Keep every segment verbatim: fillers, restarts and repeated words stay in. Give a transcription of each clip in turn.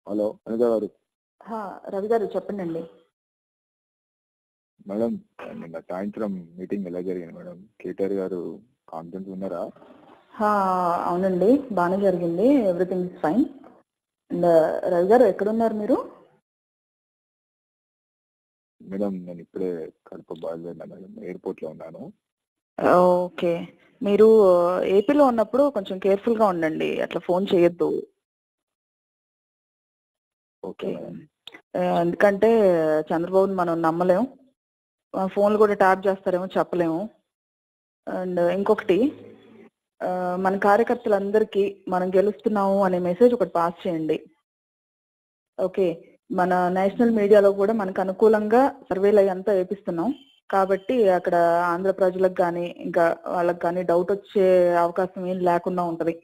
Hello Anitha గారు. హా, రవి గారు చెప్పండి. మేడం నిన్న సాయంత్రం మీటింగ్ ఎలా జరిగింది మేడం? కేటీఆర్ గారు కాన్ఫిడెన్స్ ఉన్నారా? హా, అవునండి, బాగానే జరిగింది. Everything is fine. And Ravi గారు ఎక్కడున్నారు మీరు? మేడం నేను ఇప్పుడే కడప బయలుదేరినా మేడం, ఎయిర్పోర్ట్లో ఉన్నాను. ఓకే, మీరు ఏపీలో ఉన్నప్పుడు కొంచెం కేర్ఫుల్గా ఉండండి, అట్లా ఫోన్ చేయొద్దు. Okay madam. ఎందుకంటే చంద్రబాబుని మనం నమ్మలేం, ఫోన్లు కూడా ట్యాప్ చేస్తారేమో చెప్పలేము. అండ్ ఇంకొకటి, మన కార్యకర్తలందరికీ మనం గెలుస్తున్నాము అనే మెసేజ్ ఒకటి పాస్ చేయండి. ఓకే, మన నేషనల్ మీడియాలో కూడా మనకు అనుకూలంగా సర్వేలు అయ్యంతా వేపిస్తున్నాం కాబట్టి అక్కడ ఆంధ్ర ప్రజలకు కానీ ఇంకా వాళ్ళకి కానీ డౌట్ వచ్చే అవకాశం ఏం లేకుండా ఉంటుంది.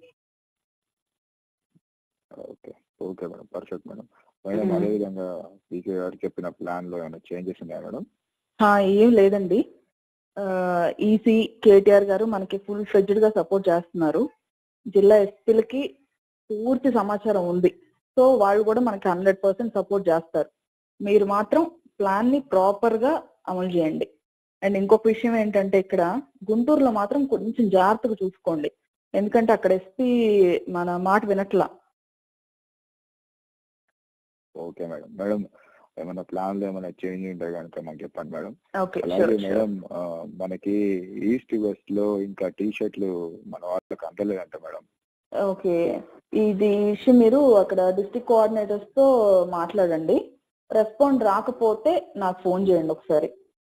Okay okay madam, perfect madam. Madam అదేవిధంగా పీకే గారు చెప్పిన ప్లాన్లో ఏమైనా చేంజెస్ ఉన్నాయా మేడం? ఏం లేదండి, ఈసీ కేటీఆర్ గారు మనకి ఫుల్ ఫ్లెడ్జ్డ్గా సపోర్ట్ చేస్తున్నారు. జిల్లా ఎస్పీలకి పూర్తి సమాచారం ఉంది, సో వాళ్ళు కూడా మనకి హండ్రెడ్ పర్సెంట్ సపోర్ట్ చేస్తారు. మీరు మాత్రం ప్లాన్ని ప్రాపర్గా అమలు చేయండి. అండ్ ఇంకొక విషయం ఏంటంటే ఇక్కడ గుంటూరులో మాత్రం కొంచెం జాగ్రత్తగా చూసుకోండి, ఎందుకంటే అక్కడ ఎస్పీ మన మాట వినట్లా. Okay madam. మేడం ఏమైనా ప్లాన్లు ఏమైనా చేంజ్ ఉంటే కనుక మాకు చెప్పండి మేడం. ఓకే, అలాగే మేడం మనకి ఈస్ట్ వెస్ట్ లో ఇంకా టీ షర్ట్లు మన వాళ్ళకి అందలేదంట మేడం. ఓకే, ఇది విషయం మీరు అక్కడ డిస్ట్రిక్ట్ కోఆర్డినేటర్స్ తో మాట్లాడండి. రెస్పాండ్ రాకపోతే నాకు ఫోన్ చేయండి ఒకసారి.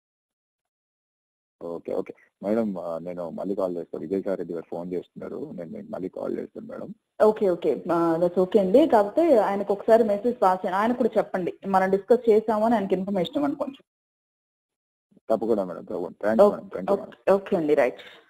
ఓకే ఓకే మేడం, నేను మళ్ళీ కాల్ చేస్తాను. విజయసాయి రెడ్డి గారు ఫోన్ చేస్తున్నారు, నేను మీకు మళ్ళీ కాల్ చేస్తాను madam. Okay okay that's okay అండి. కాకపోతే ఆయనకు ఒకసారి మెసేజ్ పాస్ చేయండి, ఆయన కూడా చెప్పండి మనం డిస్కస్ చేసామని ఆయనకి ఇన్ఫర్మేషన్ ఇవ్వండి కొంచెం. తప్పకుండా మేడం, తప్పకుండా. Thank you madam. Thank you madam. Okay అండి, రైట్.